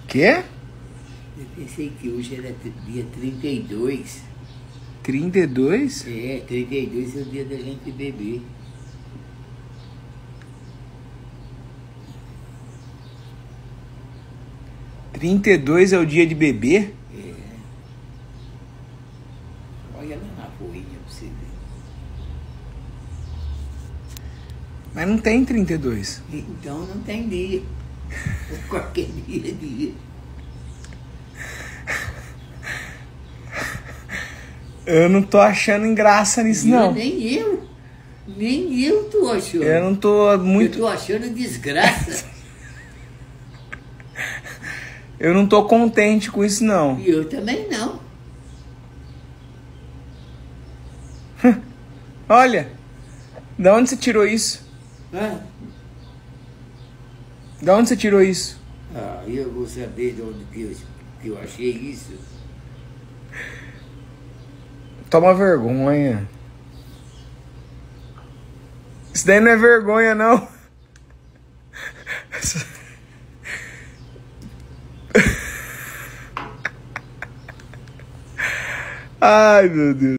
Quê? Eu pensei que hoje era dia 32. 32? É, 32 é o dia da gente beber. (32) é o dia de beber? É. Olha lá na folhinha pra você ver. Mas não tem 32. Então não tem dia. Qualquer dia é dia. Eu não tô achando graça nisso, não. Nem eu. Nem eu tô achando. Eu não tô muito... Eu tô achando desgraça. Eu não tô contente com isso, não. E eu também não. Olha, da onde você tirou isso? Ah, Da onde você tirou isso? eu vou saber de onde que eu achei isso. Toma vergonha. Isso daí não é vergonha, não. Ai, meu Deus.